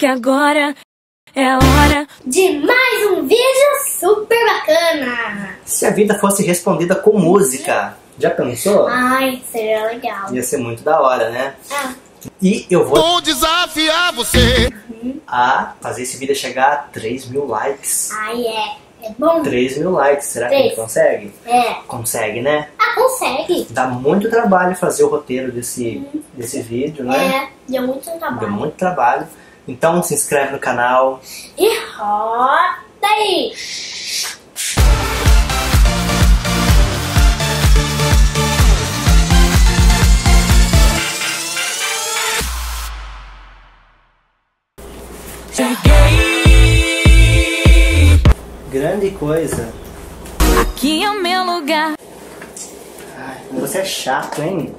que agora é a hora de mais um vídeo super bacana. Se a vida fosse respondida com música, já pensou? Ai, seria legal. Ia ser muito da hora, né? Ah. E eu vou desafiar você a fazer esse vídeo chegar a 3 mil likes. Ai, é bom. 3 mil likes, será que a gente consegue? É. Consegue, né? Ah, consegue. Dá muito trabalho fazer o roteiro desse vídeo, né? Deu muito trabalho. Deu muito trabalho. Então se inscreve no canal. E roda aí. Cheguei. Grande coisa. Aqui é o meu lugar. Ai, você é chato, hein?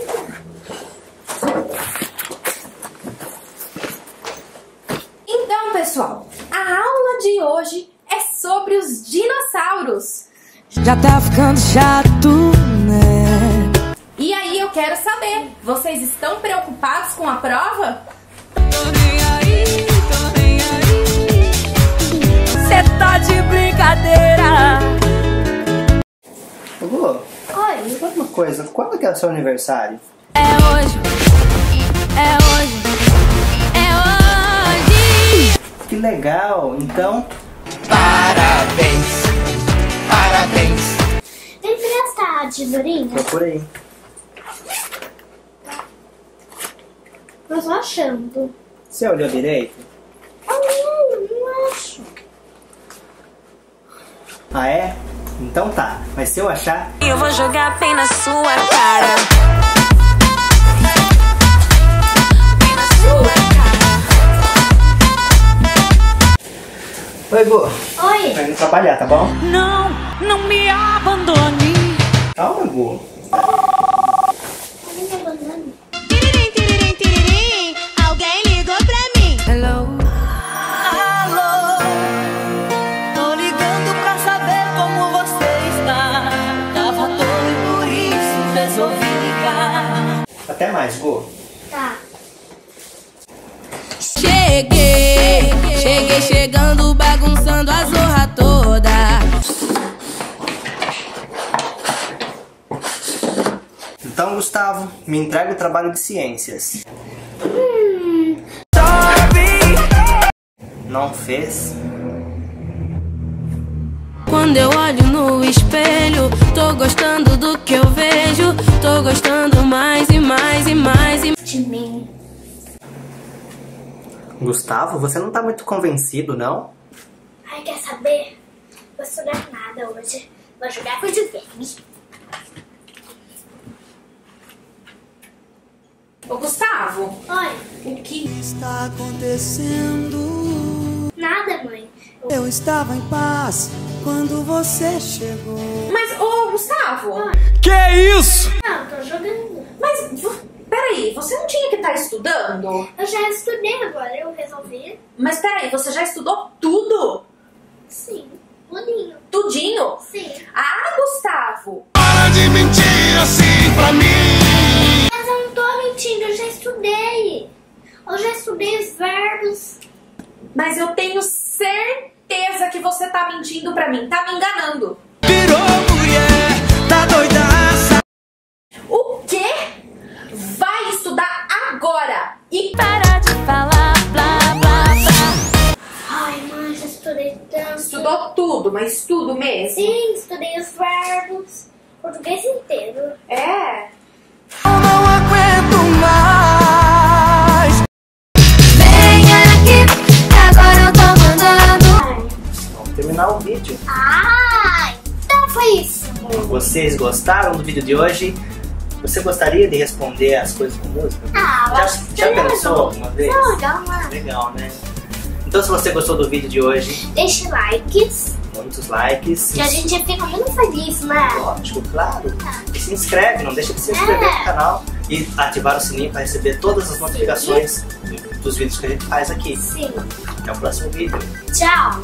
Então, pessoal, a aula de hoje é sobre os dinossauros. Já tá ficando chato, né? E aí eu quero saber, vocês estão preocupados com a prova? Tô nem aí, tô nem aí. Cê tá de brincadeira. Ô, Gu, Oi. me conta uma coisa. Quando que é o seu aniversário? É hoje. É hoje. É hoje. Que legal. Então, Parabéns, parabéns. Tem que gastar a tesourinha? procura aí. Eu tô achando. Você olhou direito? Não acho. Ah, é? Então tá. Mas se eu achar... Eu vou jogar bem na sua cara. Bem na sua cara. Oi, Gu. Oi. Tá indo trabalhar, tá bom? Não, não me abandone. Calma, Gu. Não me abandone. Tiririm, tiririm, tiririm, alguém ligou pra mim. Hello. Alô. Tô ligando pra saber como você está. Tava todo e por isso resolvi ligar. Até mais, Gu. Tá. Cheguei chegando, bagunçando a zorra toda. Então, Gustavo, me entrega o trabalho de ciências. Não fez? Quando eu olho no espelho, tô gostando do que eu vejo. Tô gostando mais e mais e mais e... De mim. Gustavo, você não tá muito convencido, não? Ai, quer saber? Vou estudar nada hoje. Vou jogar videogame. Ô Gustavo, Oi. o que... Está acontecendo. Nada, mãe. Eu estava em paz quando você chegou. Mas, ô Gustavo, Não, tô jogando. mas peraí, você não tinha que estar estudando? Eu já estudei agora, eu resolvi. Mas peraí, você já estudou tudo? Sim. Boninho. Tudinho? Sim. Ah, Gustavo! Para de mentir assim pra mim. Mas eu não tô mentindo, eu já estudei. Eu já estudei os verbos. Mas eu tenho certeza que você tá mentindo pra mim, tá me enganando. Virou mulher, tá doidaça. O quê? Vai estudar agora! E Para de falar, blá, blá, blá. Ai, mãe, já estudei tanto. estudou tudo, mas tudo mesmo? Sim, estudei os verbos. Português inteiro. É. Eu não aguento mais. Vem aqui, agora eu tô mandando. Vamos terminar o vídeo. Ai, então foi isso. Vocês gostaram do vídeo de hoje? Você gostaria de responder as coisas com música? Ah, eu acho que já legal. pensou alguma vez? Não, legal, né? Legal, né? Então se você gostou do vídeo de hoje, Deixe likes, muitos likes. que a gente fica muito feliz, né? Lógico, claro. E se inscreve, não deixa de se inscrever no canal e ativar o sininho para receber todas as notificações dos vídeos que a gente faz aqui. Sim. Até o próximo vídeo. Tchau.